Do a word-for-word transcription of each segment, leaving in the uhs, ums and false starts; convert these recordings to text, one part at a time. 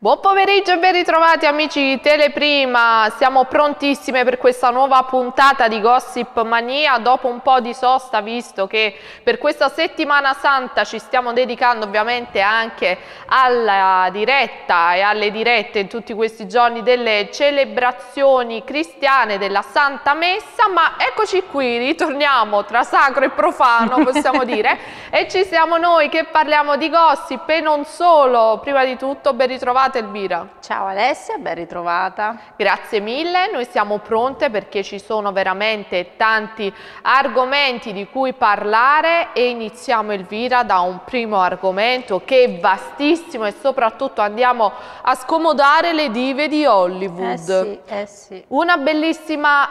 Buon pomeriggio e ben ritrovati amici di Teleprima, siamo prontissime per questa nuova puntata di Gossip Mania dopo un po' di sosta, visto che per questa settimana santa ci stiamo dedicando ovviamente anche alla diretta e alle dirette in tutti questi giorni delle celebrazioni cristiane della Santa Messa, ma eccoci qui, ritorniamo tra sacro e profano possiamo dire, e ci siamo noi che parliamo di gossip e non solo. Prima di tutto ben ritrovati Elvira. Ciao Alessia, ben ritrovata. Grazie mille, noi siamo pronte perché ci sono veramente tanti argomenti di cui parlare e iniziamo Elvira da un primo argomento che è vastissimo e soprattutto andiamo a scomodare le dive di Hollywood. Eh sì, eh sì. Una bellissima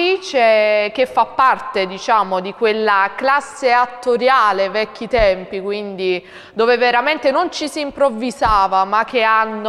attrice che fa parte, diciamo, di quella classe attoriale vecchi tempi, quindi dove veramente non ci si improvvisava ma che hanno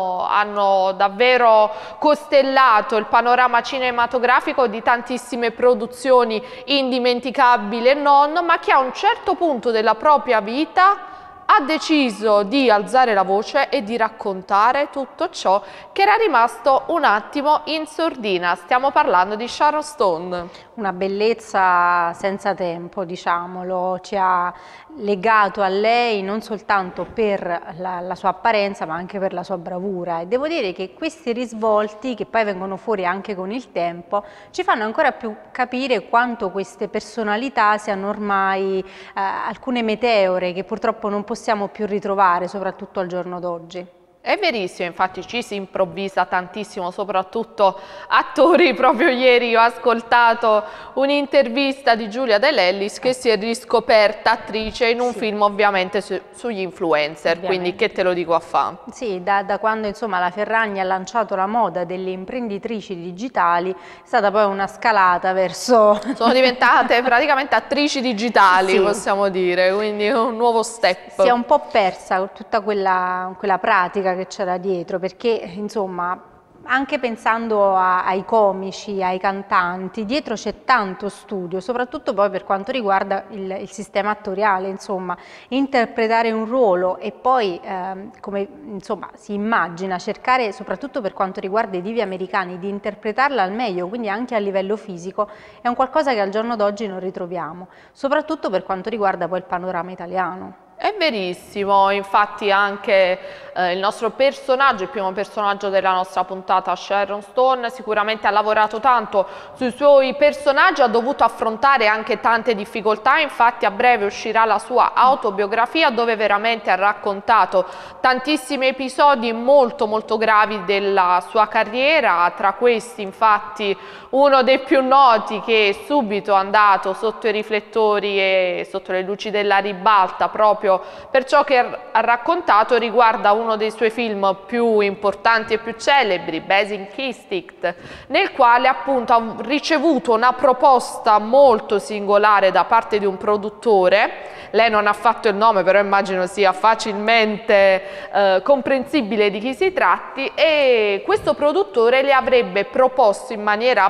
hanno davvero costellato il panorama cinematografico di tantissime produzioni indimenticabili e non, ma che a un certo punto della propria vita ha deciso di alzare la voce e di raccontare tutto ciò che era rimasto un attimo in sordina. Stiamo parlando di Sharon Stone. Una bellezza senza tempo, diciamolo, ci ha legato a lei non soltanto per la, la sua apparenza ma anche per la sua bravura, e devo dire che questi risvolti, che poi vengono fuori anche con il tempo, ci fanno ancora più capire quanto queste personalità siano ormai eh, alcune meteore che purtroppo non possiamo più ritrovare, soprattutto al giorno d'oggi. È verissimo, infatti ci si improvvisa tantissimo, soprattutto attori. Proprio ieri ho ascoltato un'intervista di Giulia De Lellis che si è riscoperta attrice in un sì. film ovviamente su, sugli influencer, ovviamente. Quindi che te lo dico a fa? Sì, da, da quando insomma la Ferragni ha lanciato la moda delle imprenditrici digitali è stata poi una scalata verso... Sono diventate praticamente attrici digitali, sì. Possiamo dire, quindi un nuovo step. Si è un po' persa tutta quella, quella pratica che c'era dietro, perché insomma anche pensando a, ai comici, ai cantanti, dietro c'è tanto studio, soprattutto poi per quanto riguarda il, il sistema attoriale, insomma interpretare un ruolo e poi eh, come insomma si immagina cercare, soprattutto per quanto riguarda i divi americani, di interpretarla al meglio, quindi anche a livello fisico, è un qualcosa che al giorno d'oggi non ritroviamo, soprattutto per quanto riguarda poi il panorama italiano. È verissimo, infatti anche eh, il nostro personaggio, il primo personaggio della nostra puntata, Sharon Stone, sicuramente ha lavorato tanto sui suoi personaggi, ha dovuto affrontare anche tante difficoltà, infatti a breve uscirà la sua autobiografia dove veramente ha raccontato tantissimi episodi molto molto gravi della sua carriera, tra questi infatti uno dei più noti che è subito andato sotto i riflettori e sotto le luci della ribalta proprio per ciò che ha raccontato riguarda uno dei suoi film più importanti e più celebri, Basic Instinct, nel quale appunto ha ricevuto una proposta molto singolare da parte di un produttore. Lei non ha fatto il nome, però immagino sia facilmente eh, comprensibile di chi si tratti, e questo produttore le avrebbe proposto in maniera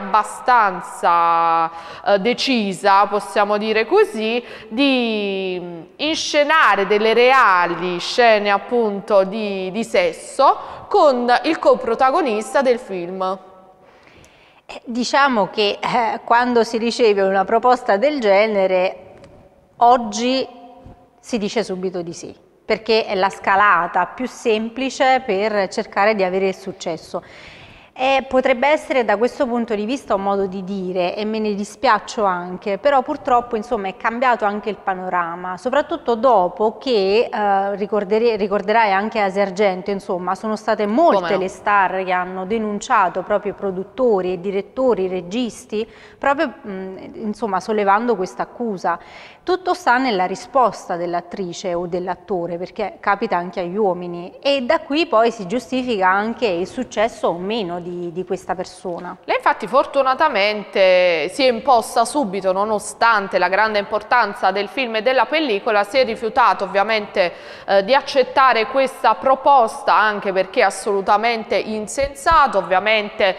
abbastanza eh, decisa, possiamo dire così, di inscenare delle reali scene appunto di, di sesso con il coprotagonista del film. Diciamo che eh, quando si riceve una proposta del genere oggi si dice subito di sì, perché è la scalata più semplice per cercare di avere il successo. E potrebbe essere da questo punto di vista un modo di dire, e me ne dispiaccio anche, però purtroppo insomma è cambiato anche il panorama, soprattutto dopo che eh, ricorderai anche Asia Argento, insomma sono state molte no? le star che hanno denunciato proprio produttori e direttori, registi, proprio mh, insomma sollevando questa accusa. Tutto sta nella risposta dell'attrice o dell'attore, perché capita anche agli uomini, e da qui poi si giustifica anche il successo o meno di, di questa persona. Lei infatti fortunatamente si è imposta subito, nonostante la grande importanza del film e della pellicola, si è rifiutato ovviamente eh, di accettare questa proposta, anche perché è assolutamente insensato, ovviamente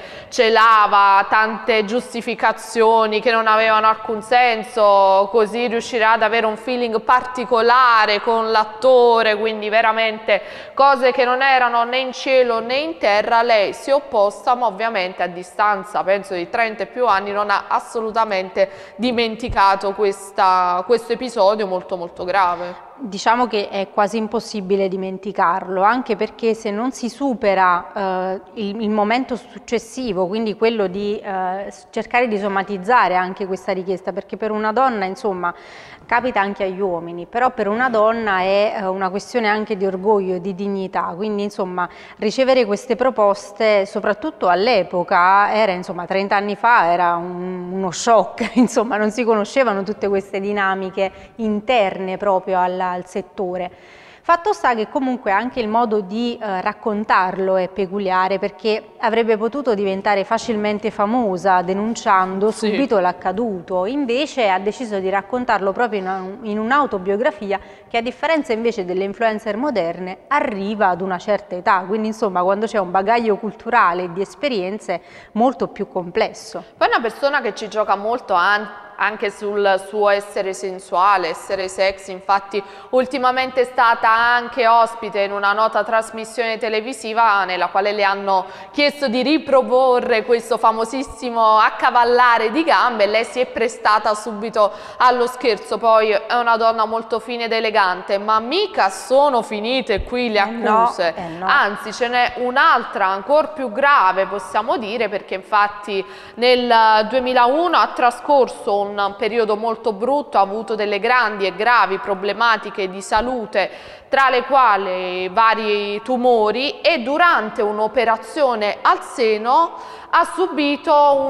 celava tante giustificazioni che non avevano alcun senso, così riuscirà ad avere un feeling particolare con l'attore, quindi veramente cose che non erano né in cielo né in terra. Lei si è opposta, ma ovviamente a distanza penso di trenta e più anni non ha assolutamente dimenticato questa, questo episodio molto molto grave. Diciamo che è quasi impossibile dimenticarlo, anche perché se non si supera eh, il, il momento successivo, quindi quello di eh, cercare di somatizzare anche questa richiesta, perché per una donna, insomma, capita anche agli uomini, però per una donna è eh, una questione anche di orgoglio e di dignità, quindi insomma ricevere queste proposte, soprattutto all'epoca, era insomma trenta anni fa, era un, uno shock, insomma non si conoscevano tutte queste dinamiche interne proprio alla al settore. Fatto sta che comunque anche il modo di eh, raccontarlo è peculiare, perché avrebbe potuto diventare facilmente famosa denunciando sì. subito l'accaduto, invece ha deciso di raccontarlo proprio in, in un'autobiografia che, a differenza invece delle influencer moderne, arriva ad una certa età, quindi insomma quando c'è un bagaglio culturale e di esperienze molto più complesso. Poi è una persona che ci gioca molto anche anche sul suo essere sensuale, essere sexy, infatti ultimamente è stata anche ospite in una nota trasmissione televisiva nella quale le hanno chiesto di riproporre questo famosissimo accavallare di gambe e lei si è prestata subito allo scherzo. Poi è una donna molto fine ed elegante, ma mica sono finite qui le accuse, eh no, eh no. Anzi ce n'è un'altra ancora più grave, possiamo dire, perché infatti nel duemilauno ha trascorso un periodo molto brutto, ha avuto delle grandi e gravi problematiche di salute, tra le quali vari tumori, e durante un'operazione al seno ha subito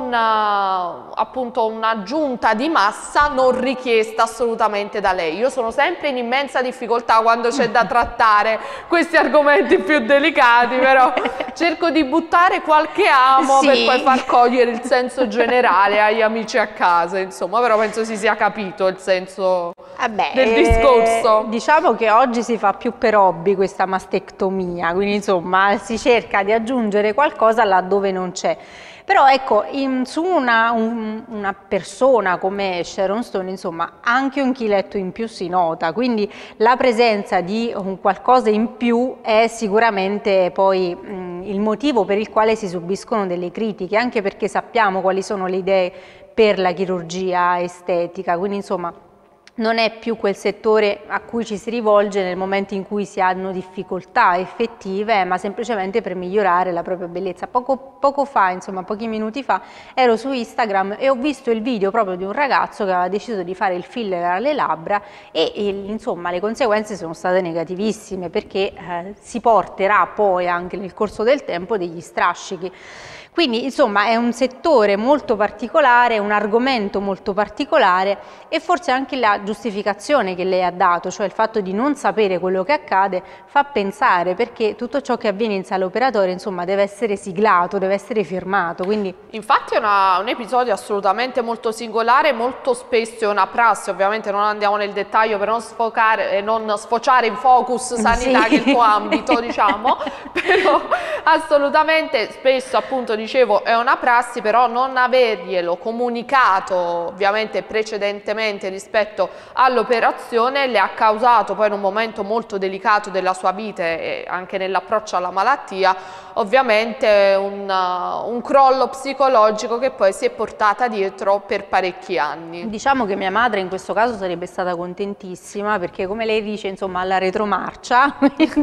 una, appunto un'aggiunta di massa non richiesta assolutamente da lei. Io sono sempre in immensa difficoltà quando c'è da trattare questi argomenti più delicati, però cerco di buttare qualche amo sì. per poi far cogliere il senso generale agli amici a casa, insomma, però penso si sia capito il senso Vabbè, del discorso. Eh, diciamo che oggi si fa più per hobby questa mastectomia, quindi insomma si cerca di aggiungere qualcosa laddove non c'è. Però ecco, in, su una, un, una persona come Sharon Stone, insomma, anche un chiletto in più si nota, quindi la presenza di un qualcosa in più è sicuramente poi mh, il motivo per il quale si subiscono delle critiche, anche perché sappiamo quali sono le idee per la chirurgia estetica, quindi insomma non è più quel settore a cui ci si rivolge nel momento in cui si hanno difficoltà effettive, ma semplicemente per migliorare la propria bellezza. Poco, poco fa, insomma pochi minuti fa, ero su Instagram e ho visto il video proprio di un ragazzo che aveva deciso di fare il filler alle labbra e, e insomma le conseguenze sono state negativissime, perché eh, si porterà poi anche nel corso del tempo degli strascichi. Quindi insomma è un settore molto particolare, un argomento molto particolare, e forse anche la giustificazione che lei ha dato, cioè il fatto di non sapere quello che accade, fa pensare, perché tutto ciò che avviene in sala operatoria insomma deve essere siglato, deve essere firmato. Quindi... Infatti è una, un episodio assolutamente molto singolare, molto spesso è una prassi, ovviamente non andiamo nel dettaglio per non, sfocare, non sfociare in focus sanità, sì, che è il tuo ambito, diciamo, però assolutamente spesso, appunto dicevo, è una prassi, però non averglielo comunicato ovviamente precedentemente rispetto all'operazione le ha causato poi in un momento molto delicato della sua vita e anche nell'approccio alla malattia ovviamente un, un crollo psicologico che poi si è portata dietro per parecchi anni. Diciamo che mia madre in questo caso sarebbe stata contentissima, perché come lei dice insomma alla retromarcia,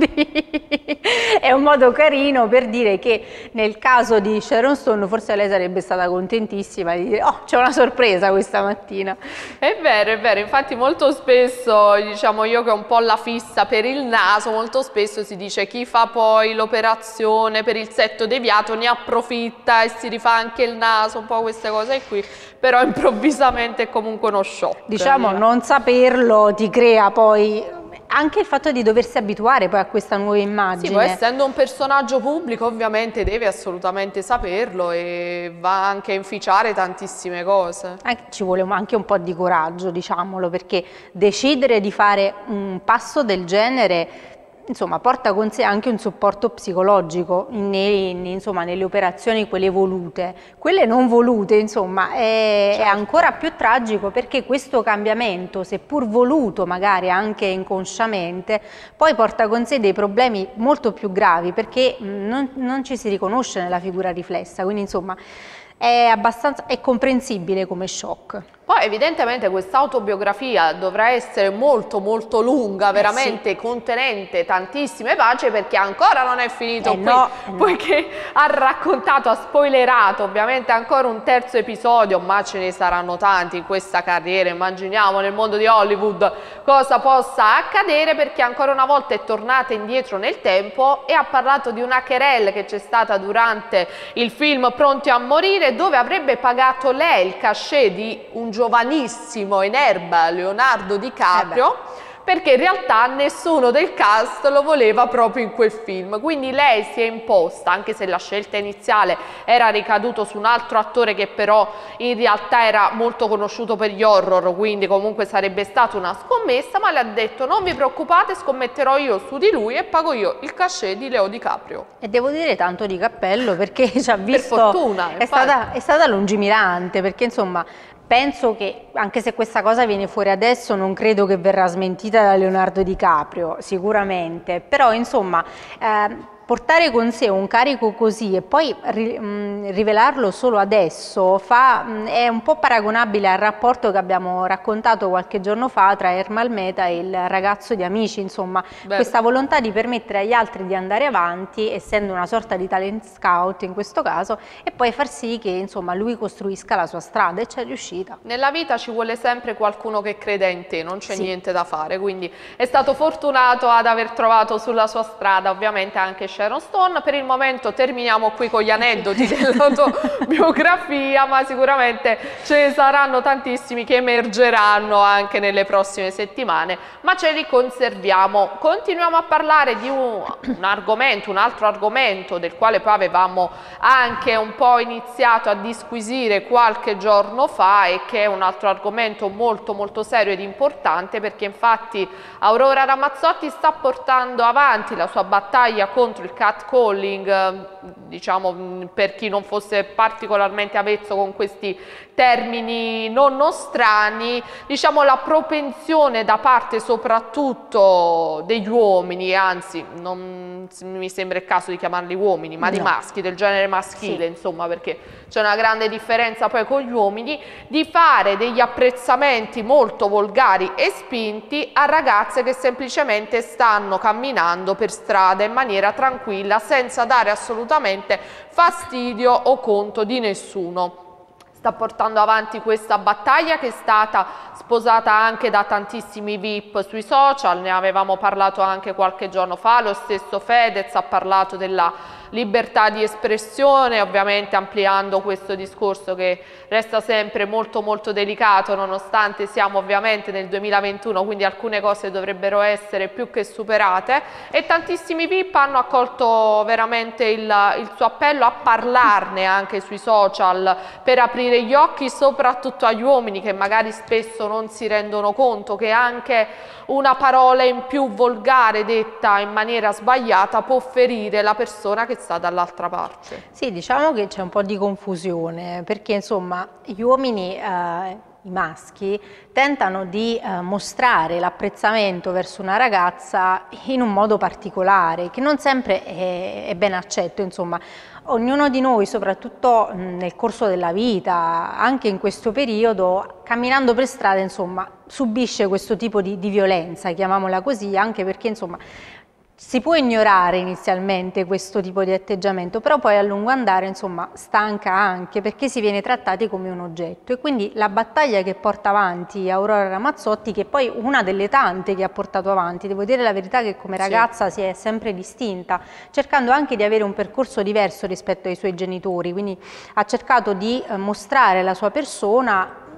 quindi è un modo carino per dire che nel caso di Sharon Stone forse lei sarebbe stata contentissima di dire: oh, c'è una sorpresa questa mattina. È vero, è vero, infatti molto spesso, diciamo io che ho un po' la fissa per il naso, molto spesso si dice chi fa poi l'operazione per il setto deviato ne approfitta e si rifà anche il naso, un po' queste cose qui, però improvvisamente è comunque uno shock. Diciamo non saperlo ti crea poi anche il fatto di doversi abituare poi a questa nuova immagine. Sì, poi essendo un personaggio pubblico ovviamente deve assolutamente saperlo e va anche a inficiare tantissime cose. Anche, ci vuole anche un po' di coraggio, diciamolo, perché decidere di fare un passo del genere, insomma, porta con sé anche un supporto psicologico nei, insomma, nelle operazioni quelle volute. Quelle non volute, insomma, è, certo. È ancora più tragico, perché questo cambiamento, seppur voluto magari anche inconsciamente, poi porta con sé dei problemi molto più gravi, perché non, non ci si riconosce nella figura riflessa, quindi insomma è abbastanza è comprensibile come shock. Poi evidentemente questa autobiografia dovrà essere molto molto lunga, veramente eh sì. contenente tantissime pagine, perché ancora non è finito eh qui, no, eh poiché no. ha raccontato, ha spoilerato ovviamente ancora un terzo episodio, ma ce ne saranno tanti in questa carriera, immaginiamo nel mondo di Hollywood cosa possa accadere, perché ancora una volta è tornata indietro nel tempo e ha parlato di una querelle che c'è stata durante il film Pronti a morire, dove avrebbe pagato lei il cachet di un giovanissimo in erba Leonardo DiCaprio, eh perché in realtà nessuno del cast lo voleva proprio in quel film, quindi lei si è imposta, anche se la scelta iniziale era ricaduto su un altro attore che però in realtà era molto conosciuto per gli horror, quindi comunque sarebbe stata una scommessa, ma le ha detto non vi preoccupate, scommetterò io su di lui e pago io il cachet di Leo DiCaprio. E devo dire tanto di cappello, perché ci ha visto, per fortuna, è stata, è stata lungimirante, perché insomma penso che, anche se questa cosa viene fuori adesso, non credo che verrà smentita da Leonardo DiCaprio, sicuramente, però insomma eh, portare con sé un carico così e poi ri, mh, rivelarlo solo adesso fa, mh, è un po' paragonabile al rapporto che abbiamo raccontato qualche giorno fa tra Ermal Meta e il ragazzo di Amici, insomma Beh. questa volontà di permettere agli altri di andare avanti, essendo una sorta di talent scout in questo caso, e poi far sì che insomma lui costruisca la sua strada, e ci è riuscita. Nella vita ci vuole sempre qualcuno che crede in te, non c'è sì. niente da fare, quindi è stato fortunato ad aver trovato sulla sua strada ovviamente anche Sharon Stone. Per il momento terminiamo qui con gli aneddoti dell'autobiografia, ma sicuramente ce ne saranno tantissimi che emergeranno anche nelle prossime settimane, ma ce li conserviamo. Continuiamo a parlare di un, un argomento, un altro argomento del quale poi avevamo anche un po' iniziato a disquisire qualche giorno fa, e che è un altro argomento molto molto serio ed importante, perché infatti Aurora Ramazzotti sta portando avanti la sua battaglia contro il catcalling, diciamo per chi non fosse particolarmente avvezzo con questi termini non nostrani, diciamo la propensione da parte soprattutto degli uomini, anzi non mi sembra il caso di chiamarli uomini, ma no. di maschi, del genere maschile, sì. insomma, perché c'è una grande differenza poi con gli uomini, di fare degli apprezzamenti molto volgari e spinti a ragazze che semplicemente stanno camminando per strada in maniera tranquilla, senza dare assolutamente fastidio o conto di nessuno. Sta portando avanti questa battaglia, che è stata sposata anche da tantissimi V I P sui social, ne avevamo parlato anche qualche giorno fa, lo stesso Fedez ha parlato della libertà di espressione, ovviamente ampliando questo discorso che resta sempre molto molto delicato, nonostante siamo ovviamente nel duemilaventuno, quindi alcune cose dovrebbero essere più che superate, e tantissimi V I P hanno accolto veramente il, il suo appello a parlarne anche sui social, per aprire gli occhi soprattutto agli uomini, che magari spesso non si rendono conto che anche una parola in più volgare detta in maniera sbagliata può ferire la persona che sta dall'altra parte. Sì, diciamo che c'è un po' di confusione, perché insomma gli uomini, eh, i maschi, tentano di eh, mostrare l'apprezzamento verso una ragazza in un modo particolare, che non sempre è, è ben accetto, insomma. Ognuno di noi, soprattutto nel corso della vita, anche in questo periodo, camminando per strada, insomma, subisce questo tipo di, di violenza, chiamiamola così, anche perché, insomma, si può ignorare inizialmente questo tipo di atteggiamento, però poi a lungo andare, insomma, stanca anche, perché si viene trattati come un oggetto. E quindi la battaglia che porta avanti Aurora Ramazzotti, che è poi una delle tante che ha portato avanti, devo dire la verità che come ragazza sì. si è sempre distinta, cercando anche di avere un percorso diverso rispetto ai suoi genitori, quindi ha cercato di mostrare la sua persona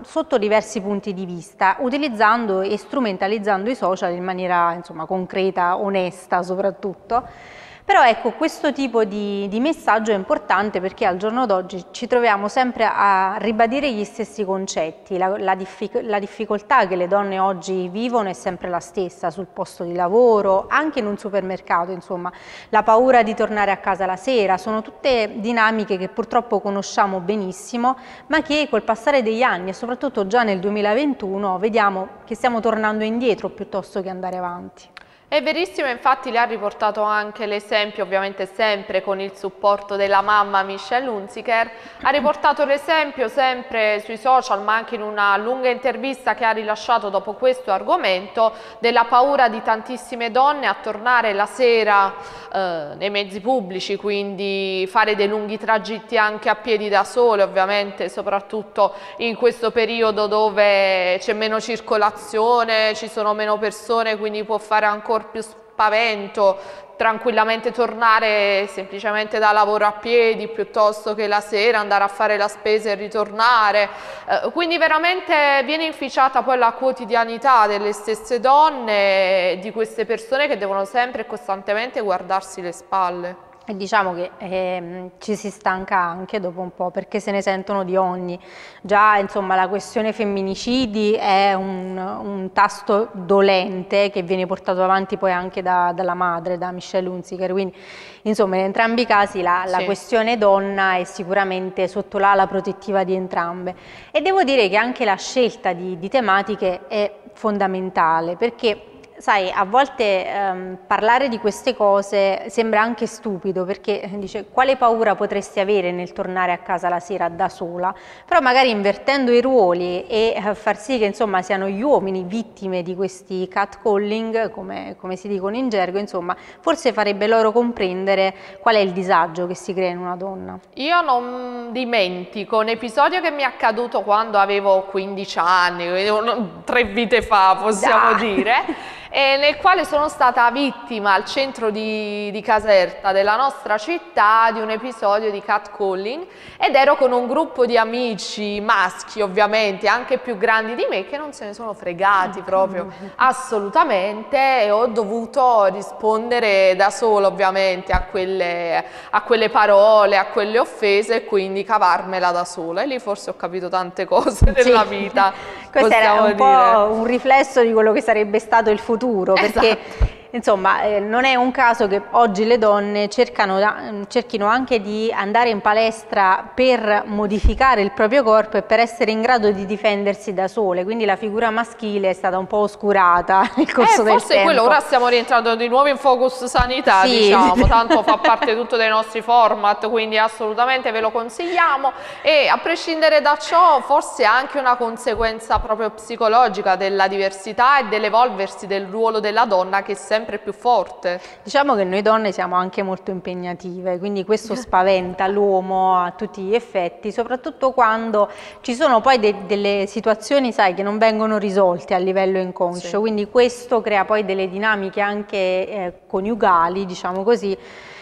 sotto diversi punti di vista, utilizzando e strumentalizzando i social in maniera insomma concreta, onesta soprattutto. Però ecco, questo tipo di, di messaggio è importante perché al giorno d'oggi ci troviamo sempre a ribadire gli stessi concetti, la, la, diffic la difficoltà che le donne oggi vivono è sempre la stessa sul posto di lavoro, anche in un supermercato, insomma, la paura di tornare a casa la sera, sono tutte dinamiche che purtroppo conosciamo benissimo, ma che col passare degli anni e soprattutto già nel duemilaventuno vediamo che stiamo tornando indietro piuttosto che andare avanti. È verissimo, infatti le ha riportato anche l'esempio, ovviamente sempre con il supporto della mamma Michelle Hunziker, ha riportato l'esempio sempre sui social ma anche in una lunga intervista che ha rilasciato dopo questo argomento della paura di tantissime donne a tornare la sera eh, nei mezzi pubblici, quindi fare dei lunghi tragitti anche a piedi da sole, ovviamente soprattutto in questo periodo dove c'è meno circolazione, ci sono meno persone, quindi può fare ancora più spavento tranquillamente tornare semplicemente da lavoro a piedi piuttosto che la sera andare a fare la spesa e ritornare, eh, quindi veramente viene inficiata poi la quotidianità delle stesse donne, di queste persone che devono sempre e costantemente guardarsi le spalle. E diciamo che eh, ci si stanca anche dopo un po' perché se ne sentono di ogni. Già insomma la questione femminicidi è un, un tasto dolente che viene portato avanti poi anche da, dalla madre, da Michelle Hunziker, quindi insomma in entrambi i casi la, la sì. questione donna è sicuramente sotto l'ala protettiva di entrambe. E devo dire che anche la scelta di, di tematiche è fondamentale perché sai, a volte ehm, parlare di queste cose sembra anche stupido perché dice quale paura potresti avere nel tornare a casa la sera da sola, però magari invertendo i ruoli e eh, far sì che insomma siano gli uomini vittime di questi catcalling, come, come si dicono in gergo, insomma, forse farebbe loro comprendere qual è il disagio che si crea in una donna. Io non dimentico un episodio che mi è accaduto quando avevo quindici anni, tre vite fa possiamo da. dire. E nel quale sono stata vittima al centro di, di Caserta della nostra città di un episodio di catcalling ed ero con un gruppo di amici maschi ovviamente anche più grandi di me che non se ne sono fregati proprio assolutamente e ho dovuto rispondere da sola ovviamente a quelle, a quelle parole, a quelle offese e quindi cavarmela da sola e lì forse ho capito tante cose della sì. vita. Questo era un dire. po' un riflesso di quello che sarebbe stato il futuro, perché esatto. insomma eh, non è un caso che oggi le donne cercano, cerchino anche di andare in palestra per modificare il proprio corpo e per essere in grado di difendersi da sole, quindi la figura maschile è stata un po' oscurata nel corso eh, del forse tempo. Quello, ora stiamo rientrando di nuovo in focus sanità, sì. diciamo, tanto fa parte tutto dei nostri format, quindi assolutamente ve lo consigliamo e a prescindere da ciò forse anche una conseguenza proprio psicologica della diversità e dell'evolversi del ruolo della donna che è sempre più forte. Diciamo che noi donne siamo anche molto impegnative, quindi questo spaventa l'uomo a tutti gli effetti, soprattutto quando ci sono poi de delle situazioni, sai, che non vengono risolte a livello inconscio, sì. quindi questo crea poi delle dinamiche anche eh, coniugali, diciamo così,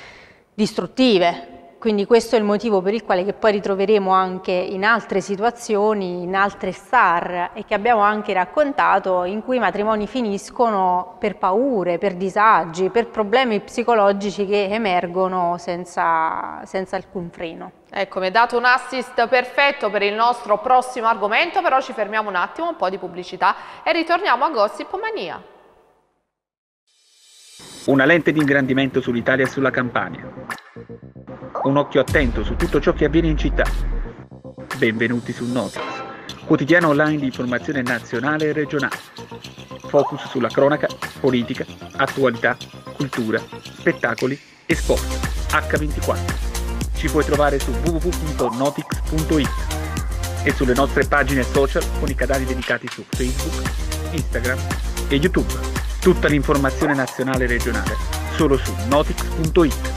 distruttive. Quindi questo è il motivo per il quale che poi ritroveremo anche in altre situazioni, in altre star e che abbiamo anche raccontato in cui i matrimoni finiscono per paure, per disagi, per problemi psicologici che emergono senza, senza alcun freno. Ecco, mi è dato un assist perfetto per il nostro prossimo argomento, però ci fermiamo un attimo, un po' di pubblicità e ritorniamo a Gossip Mania. Una lente di ingrandimento sull'Italia e sulla Campania. Un occhio attento su tutto ciò che avviene in città. Benvenuti su Notix, quotidiano online di informazione nazionale e regionale. Focus sulla cronaca, politica, attualità, cultura, spettacoli e sport. acca ventiquattro. Ci puoi trovare su w w w punto notix punto it e sulle nostre pagine social con i canali dedicati su Facebook, Instagram e YouTube. Tutta l'informazione nazionale e regionale solo su notix punto it.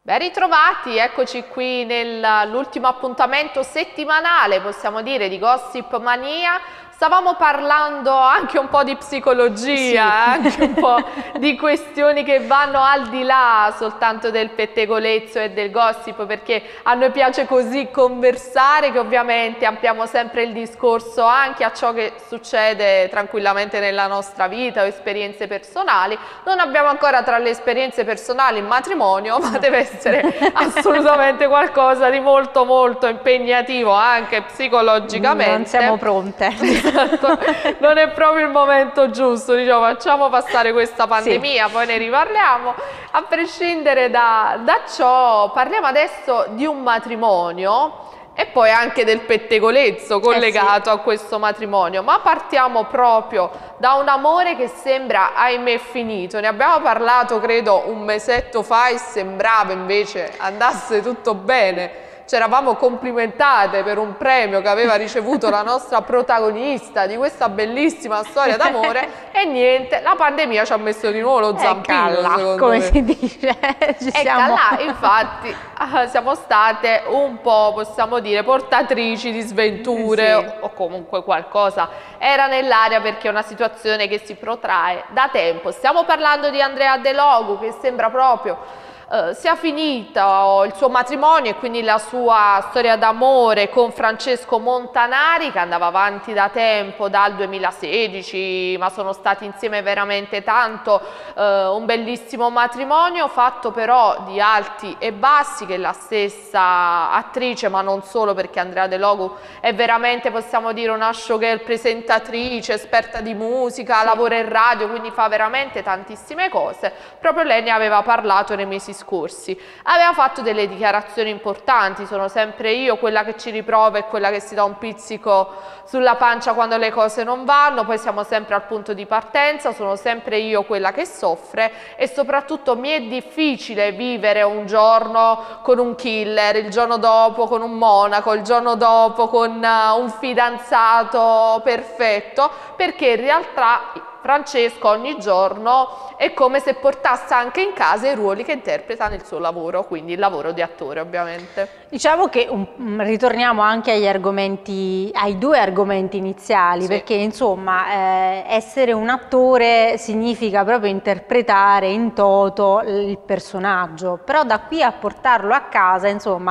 Ben ritrovati, eccoci qui nell'ultimo appuntamento settimanale, possiamo dire, di Gossip Mania. Stavamo parlando anche un po' di psicologia, sì. anche un po' di questioni che vanno al di là soltanto del pettegolezzo e del gossip, perché a noi piace così conversare che ovviamente ampliamo sempre il discorso anche a ciò che succede tranquillamente nella nostra vita o esperienze personali. Non abbiamo ancora tra le esperienze personali il matrimonio, ma deve essere assolutamente qualcosa di molto molto impegnativo anche psicologicamente. Non siamo pronte. Esatto. Non è proprio il momento giusto, diciamo, facciamo passare questa pandemia, sì. Poi ne riparliamo. A prescindere da, da ciò, parliamo adesso di un matrimonio e poi anche del pettegolezzo collegato eh sì. a questo matrimonio, ma partiamo proprio da un amore che sembra, ahimè, finito. Ne abbiamo parlato credo un mesetto fa e sembrava invece andasse tutto bene. Ci eravamo complimentate per un premio che aveva ricevuto la nostra protagonista di questa bellissima storia d'amore e niente, la pandemia ci ha messo di nuovo lo zampino, là, come me. si dice. Ci siamo... là, infatti siamo state un po', possiamo dire, portatrici di sventure sì. o, o comunque qualcosa era nell'aria, perché è una situazione che si protrae da tempo. Stiamo parlando di Andrea De Logu, che sembra proprio Uh, sia finito il suo matrimonio e quindi la sua storia d'amore con Francesco Montanari, che andava avanti da tempo, dal duemilasedici, ma sono stati insieme veramente tanto, uh, un bellissimo matrimonio fatto però di alti e bassi, che la stessa attrice, ma non solo, perché Andrea De Logu è veramente, possiamo dire, una showgirl, presentatrice, esperta di musica, sì. lavora in radio, quindi fa veramente tantissime cose. Proprio lei ne aveva parlato nei mesi scorsi, aveva fatto delle dichiarazioni importanti: sono sempre io quella che ci riprova e quella che si dà un pizzico sulla pancia quando le cose non vanno, poi siamo sempre al punto di partenza, sono sempre io quella che soffre e soprattutto mi è difficile vivere un giorno con un killer, il giorno dopo con un monaco, il giorno dopo con uh, un fidanzato perfetto, perché in realtà Francesco ogni giorno è come se portasse anche in casa i ruoli che interpreta nel suo lavoro, quindi il lavoro di attore ovviamente. Diciamo che um, ritorniamo anche agli argomenti, ai due argomenti iniziali, sì. perché insomma eh, essere un attore significa proprio interpretare in toto il personaggio, però da qui a portarlo a casa, insomma,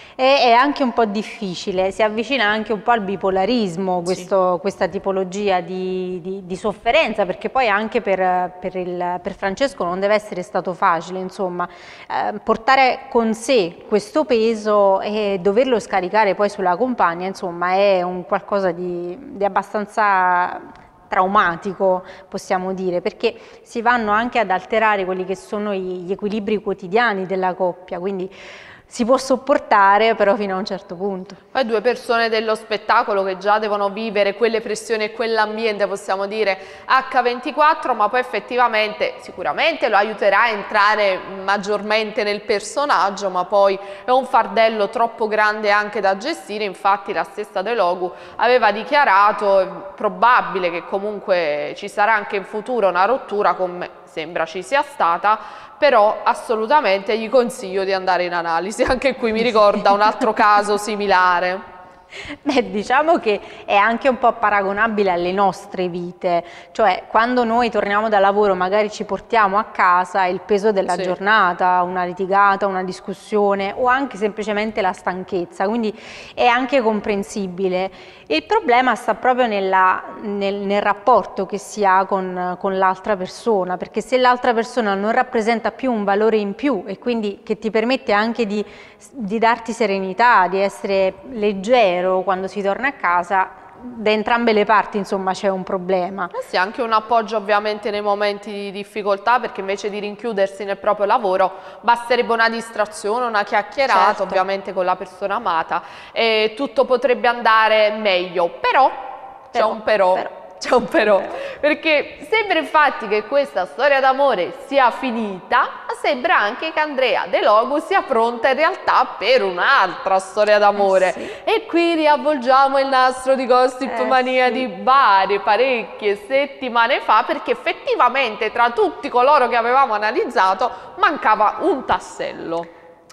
è anche un po' difficile, si avvicina anche un po' al bipolarismo questo, sì. questa tipologia di, di, di sofferenza, perché poi anche per, per, il, per Francesco non deve essere stato facile, insomma, eh, portare con sé questo peso e doverlo scaricare poi sulla compagna, insomma, è un qualcosa di, di abbastanza traumatico, possiamo dire, perché si vanno anche ad alterare quelli che sono gli equilibri quotidiani della coppia, quindi si può sopportare però fino a un certo punto. Poi due persone dello spettacolo che già devono vivere quelle pressioni e quell'ambiente, possiamo dire acca ventiquattro, ma poi effettivamente sicuramente lo aiuterà a entrare maggiormente nel personaggio, ma poi è un fardello troppo grande anche da gestire. Infatti la stessa De Logu aveva dichiarato: è probabile che comunque ci sarà anche in futuro una rottura, come sembra ci sia stata, però assolutamente gli consiglio di andare in analisi. Anche qui mi ricorda un altro caso similare. Beh, diciamo che è anche un po' paragonabile alle nostre vite, cioè quando noi torniamo da lavoro magari ci portiamo a casa il peso della sì. giornata, una litigata, una discussione o anche semplicemente la stanchezza, quindi è anche comprensibile. Il problema sta proprio nella, nel, nel rapporto che si ha con, con l'altra persona, perché se l'altra persona non rappresenta più un valore in più e quindi che ti permette anche di, di darti serenità, di essere leggero quando si torna a casa, da entrambe le parti insomma c'è un problema. Eh sì, anche un appoggio ovviamente nei momenti di difficoltà, perché invece di rinchiudersi nel proprio lavoro basterebbe una distrazione, una chiacchierata, certo. ovviamente con la persona amata, e tutto potrebbe andare meglio, però c'è un però. però. C'è un però, perché sembra infatti che questa storia d'amore sia finita, ma sembra anche che Andrea De Logu sia pronta in realtà per un'altra storia d'amore. Eh sì. E qui riavvolgiamo il nastro di Gossip Mania eh sì. di varie, parecchie settimane fa, perché effettivamente tra tutti coloro che avevamo analizzato mancava un tassello.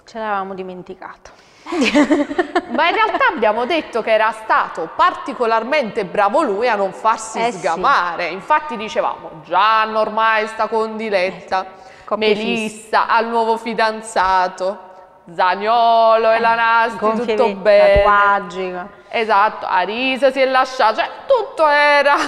Ce l'avevamo dimenticato. Ma in realtà abbiamo detto che era stato particolarmente bravo lui a non farsi eh sgamare. Sì. Infatti dicevamo, Gianna ormai sta con Diletta, eh, Melissa al nuovo fidanzato, Zaniolo e eh, la Nasti, gonfie, tutto bene. Tatuaggi. Esatto, Arisa si è lasciato, cioè tutto era,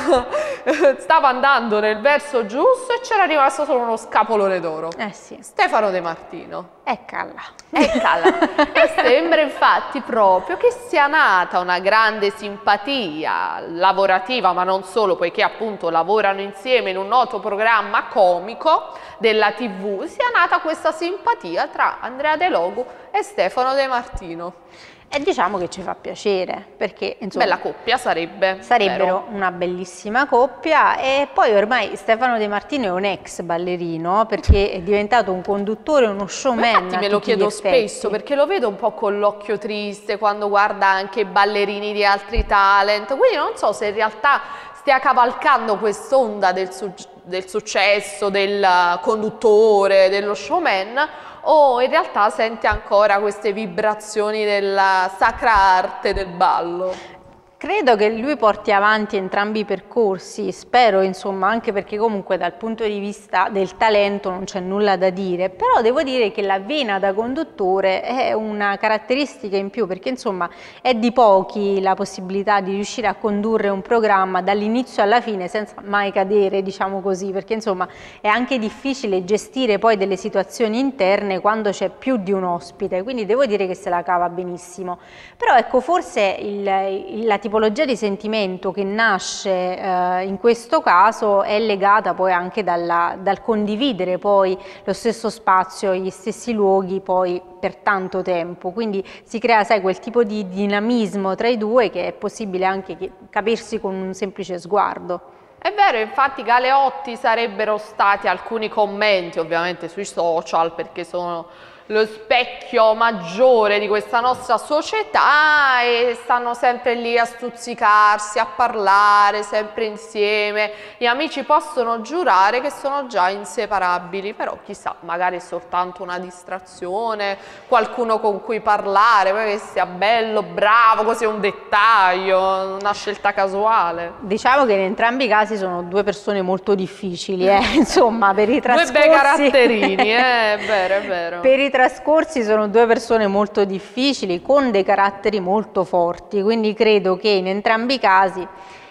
stava andando nel verso giusto e c'era rimasto solo uno scapolone d'oro. Eh sì. Stefano De Martino. Eccala. Eccala. E sembra infatti proprio che sia nata una grande simpatia lavorativa, ma non solo, poiché appunto lavorano insieme in un noto programma comico della tivù, sia nata questa simpatia tra Andrea De Logu e Stefano De Martino. E diciamo che ci fa piacere, perché insomma, bella coppia sarebbe. sarebbero vero? una bellissima coppia. E poi ormai Stefano De Martino è un ex ballerino, perché è diventato un conduttore, uno showman. Ma infatti me lo chiedo effetti. spesso, perché lo vedo un po' con l'occhio triste quando guarda anche i ballerini di altri talent, quindi non so se in realtà stia cavalcando quest'onda del, su del successo, del conduttore, dello showman, o in realtà sente ancora queste vibrazioni della sacra arte del ballo. Credo che lui porti avanti entrambi i percorsi, spero insomma, anche perché comunque dal punto di vista del talento non c'è nulla da dire, però devo dire che la vena da conduttore è una caratteristica in più, perché insomma è di pochi la possibilità di riuscire a condurre un programma dall'inizio alla fine senza mai cadere, diciamo così, perché insomma è anche difficile gestire poi delle situazioni interne quando c'è più di un ospite, quindi devo dire che se la cava benissimo. Però ecco, forse il, il, la tipologia di sentimento che nasce eh, in questo caso è legata poi anche dalla, dal condividere poi lo stesso spazio, gli stessi luoghi poi per tanto tempo, quindi si crea, sai, quel tipo di dinamismo tra i due che è possibile anche capirsi con un semplice sguardo. È vero, infatti Galeotti sarebbero stati alcuni commenti ovviamente sui social, perché sono lo specchio maggiore di questa nostra società e stanno sempre lì a stuzzicarsi, a parlare sempre insieme. Gli amici possono giurare che sono già inseparabili, però chissà, magari è soltanto una distrazione, qualcuno con cui parlare, poi che sia bello, bravo, così è un dettaglio, una scelta casuale. Diciamo che in entrambi i casi sono due persone molto difficili, eh? Insomma, per i trascorsi... Due bei caratterini, eh? È vero, è vero. Per i trascorsi sono due persone molto difficili, con dei caratteri molto forti, quindi credo che in entrambi i casi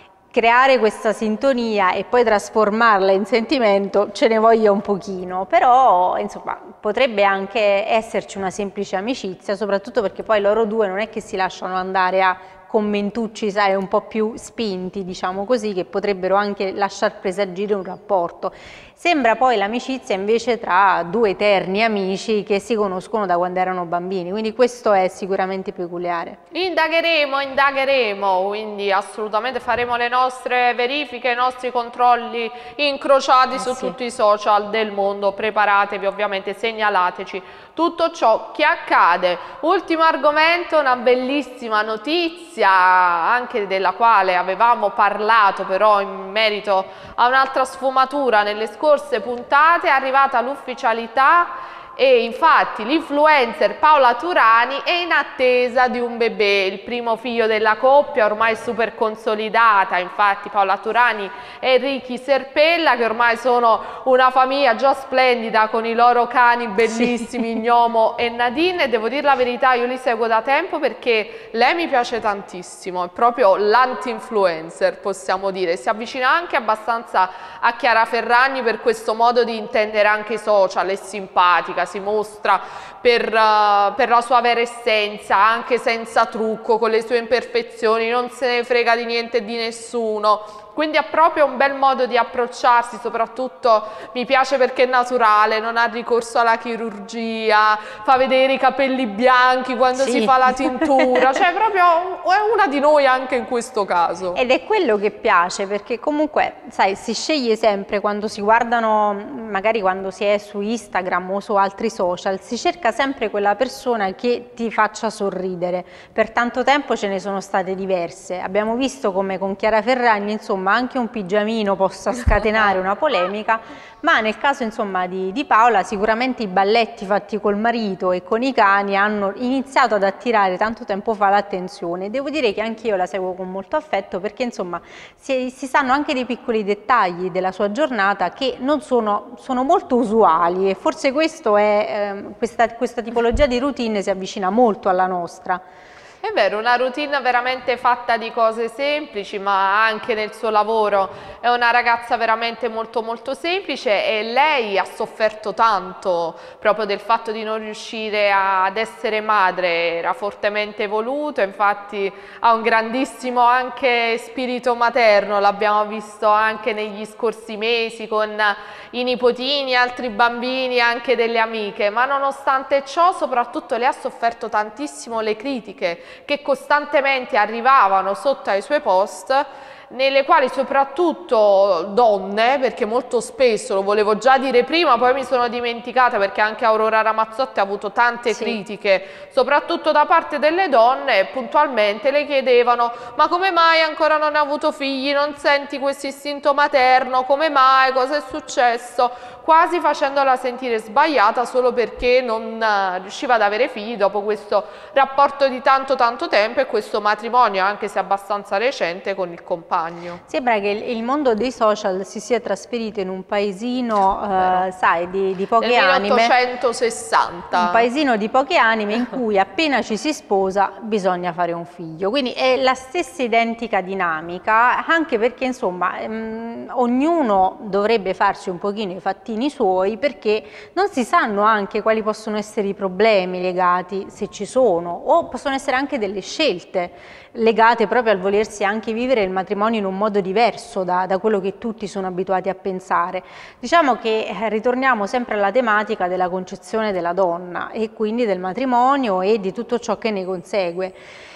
creare questa sintonia e poi trasformarla in sentimento ce ne voglia un pochino, però insomma potrebbe anche esserci una semplice amicizia, soprattutto perché poi loro due non è che si lasciano andare a commentucci, sai, un po' più spinti, diciamo così, che potrebbero anche lasciar presagire un rapporto. Sembra poi l'amicizia invece tra due eterni amici che si conoscono da quando erano bambini, quindi questo è sicuramente peculiare. Indagheremo, indagheremo, quindi assolutamente faremo le nostre verifiche, i nostri controlli incrociati eh su sì. tutti i social del mondo. Preparatevi, ovviamente segnalateci tutto ciò che accade. Ultimo argomento, una bellissima notizia, anche della quale avevamo parlato però in merito a un'altra sfumatura nelle scorse puntate. È arrivata l'ufficialità e infatti l'influencer Paola Turani è in attesa di un bebè, il primo figlio della coppia, ormai super consolidata. Infatti Paola Turani e Ricky Serpella, che ormai sono una famiglia già splendida con i loro cani bellissimi, sì. Gnomo e Nadine, e devo dire la verità, io li seguo da tempo perché lei mi piace tantissimo, è proprio l'anti-influencer, possiamo dire. Si avvicina anche abbastanza a Chiara Ferragni per questo modo di intendere anche i social, è simpatica, si mostra per, uh, per la sua vera essenza, anche senza trucco, con le sue imperfezioni, non se ne frega di niente e di nessuno. Quindi ha proprio un bel modo di approcciarsi, soprattutto mi piace perché è naturale, non ha ricorso alla chirurgia, fa vedere i capelli bianchi quando sì. si fa la tintura, cioè proprio è una di noi anche in questo caso. Ed è quello che piace, perché comunque, sai, si sceglie sempre quando si guardano, magari quando si è su Instagram o su altri social, si cerca sempre quella persona che ti faccia sorridere. Per tanto tempo ce ne sono state diverse, abbiamo visto come con Chiara Ferragni, insomma, insomma anche un pigiamino possa scatenare una polemica, ma nel caso insomma di, di Paola sicuramente i balletti fatti col marito e con i cani hanno iniziato ad attirare tanto tempo fa l'attenzione. Devo dire che anch'io la seguo con molto affetto perché insomma si, si sanno anche dei piccoli dettagli della sua giornata che non sono, sono molto usuali, e forse questo è, eh, questa, questa tipologia di routine si avvicina molto alla nostra. È vero, una routine veramente fatta di cose semplici, ma anche nel suo lavoro è una ragazza veramente molto molto semplice, e lei ha sofferto tanto proprio del fatto di non riuscire ad essere madre, era fortemente voluto, infatti ha un grandissimo anche spirito materno, l'abbiamo visto anche negli scorsi mesi con i nipotini, altri bambini, anche delle amiche, ma nonostante ciò soprattutto lei ha sofferto tantissimo le critiche che costantemente arrivavano sotto ai suoi post, nelle quali soprattutto donne, perché molto spesso, lo volevo già dire prima, poi mi sono dimenticata perché anche Aurora Ramazzotti ha avuto tante sì. critiche, soprattutto da parte delle donne, puntualmente le chiedevano: ma come mai ancora non hai avuto figli, non senti questo istinto materno, come mai, cosa è successo? Quasi facendola sentire sbagliata solo perché non riusciva ad avere figli dopo questo rapporto di tanto tanto tempo e questo matrimonio, anche se abbastanza recente, con il compagno. Sembra che il mondo dei social si sia trasferito in un paesino, eh, sai, di, di poche Nel anime. milleottocentosessanta. Un paesino di poche anime in cui appena ci si sposa bisogna fare un figlio. Quindi è la stessa identica dinamica, anche perché insomma ehm, ognuno dovrebbe farsi un pochino i fattini suoi, perché non si sanno anche quali possono essere i problemi legati, se ci sono, o possono essere anche delle scelte legate proprio al volersi anche vivere il matrimonio in un modo diverso da, da quello che tutti sono abituati a pensare. Diciamo che eh, ritorniamo sempre alla tematica della concezione della donna e quindi del matrimonio e di tutto ciò che ne consegue.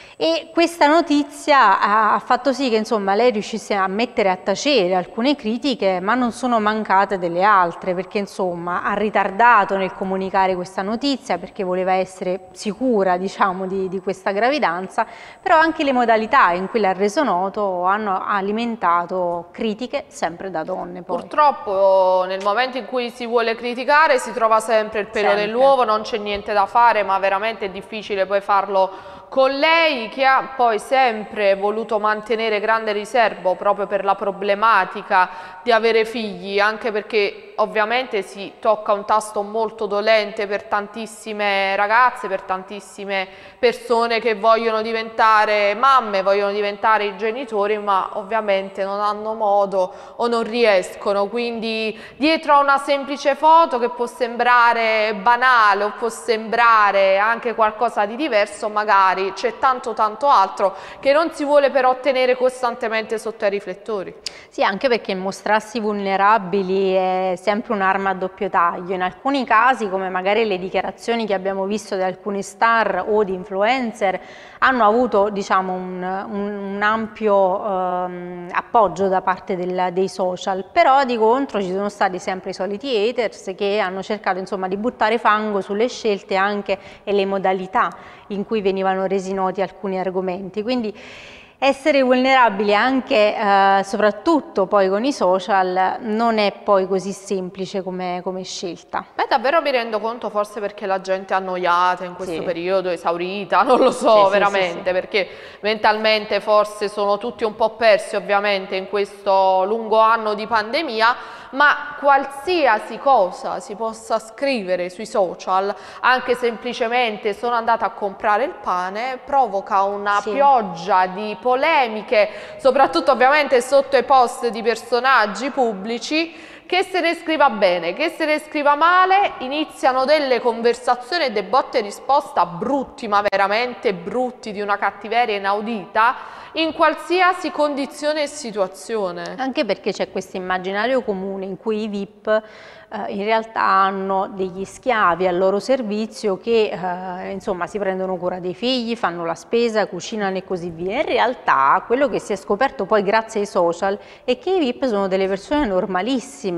E questa notizia ha fatto sì che insomma lei riuscisse a mettere a tacere alcune critiche, ma non sono mancate delle altre, perché insomma ha ritardato nel comunicare questa notizia perché voleva essere sicura, diciamo, di, di questa gravidanza, però anche le modalità in cui l'ha reso noto hanno alimentato critiche sempre da donne. Poi. Purtroppo nel momento in cui si vuole criticare si trova sempre il pelo nell'uovo, non c'è niente da fare, ma veramente è difficile poi farlo con lei, che ha poi sempre voluto mantenere grande riservo proprio per la problematica di avere figli, anche perché ovviamente si tocca un tasto molto dolente per tantissime ragazze, per tantissime persone che vogliono diventare mamme, vogliono diventare i genitori, ma ovviamente non hanno modo o non riescono. Quindi dietro a una semplice foto che può sembrare banale o può sembrare anche qualcosa di diverso, magari c'è tanto tanto altro che non si vuole però tenere costantemente sotto ai riflettori. Sì, anche perché mostrarsi vulnerabili è sempre un'arma a doppio taglio. In alcuni casi, come magari le dichiarazioni che abbiamo visto di alcuni star o di influencer, hanno avuto, diciamo, un, un, un ampio ehm, appoggio da parte del, dei social, però di contro ci sono stati sempre i soliti haters che hanno cercato insomma di buttare fango sulle scelte anche e le modalità in cui venivano resi noti alcuni argomenti. Quindi essere vulnerabili anche eh, soprattutto poi con i social non è poi così semplice come, come scelta. Beh, davvero mi rendo conto, forse perché la gente è annoiata in questo sì. periodo, esaurita, non lo so sì, veramente, sì, sì, perché mentalmente forse sono tutti un po' persi ovviamente in questo lungo anno di pandemia, ma qualsiasi cosa si possa scrivere sui social, anche semplicemente sono andata a comprare il pane, provoca una sì. pioggia di polemiche, soprattutto ovviamente sotto i post di personaggi pubblici. Che se ne scriva bene, che se ne scriva male, iniziano delle conversazioni e dei botte e risposta brutti, ma veramente brutti, di una cattiveria inaudita, in qualsiasi condizione e situazione. Anche perché c'è questo immaginario comune in cui i V I P eh, in realtà hanno degli schiavi al loro servizio che eh, insomma si prendono cura dei figli, fanno la spesa, cucinano e così via. In realtà quello che si è scoperto poi grazie ai social è che i V I P sono delle persone normalissime,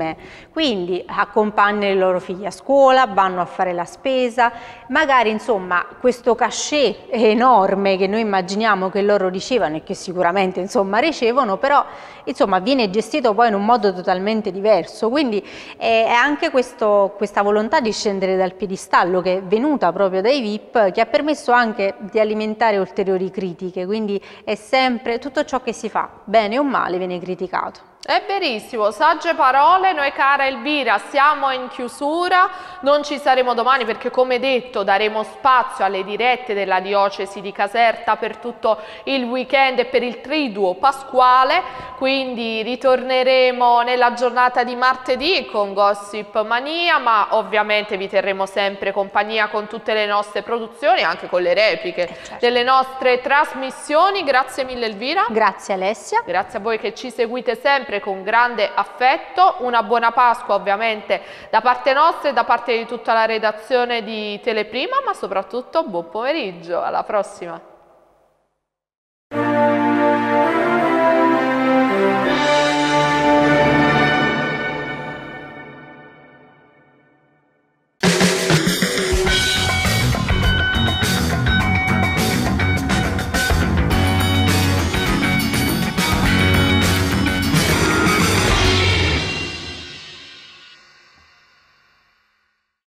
me. Quindi accompagnano i loro figli a scuola, vanno a fare la spesa, magari insomma questo cachet enorme che noi immaginiamo che loro ricevano e che sicuramente insomma ricevono, però insomma viene gestito poi in un modo totalmente diverso, quindi è anche questo, questa volontà di scendere dal piedistallo che è venuta proprio dai V I P che ha permesso anche di alimentare ulteriori critiche, quindi è sempre tutto ciò che si fa, bene o male, viene criticato. È verissimo, sagge parole. Noi cara Elvira siamo in chiusura, non ci saremo domani perché come detto daremo spazio alle dirette della diocesi di Caserta per tutto il weekend e per il triduo pasquale, quindi ritorneremo nella giornata di martedì con Gossip Mania, ma ovviamente vi terremo sempre compagnia con tutte le nostre produzioni, anche con le repliche eh certo. delle nostre trasmissioni. Grazie mille Elvira. Grazie Alessia. Grazie a voi che ci seguite sempre con grande affetto, una buona Pasqua ovviamente da parte nostra e da parte di tutta la redazione di Teleprima, ma soprattutto buon pomeriggio, alla prossima!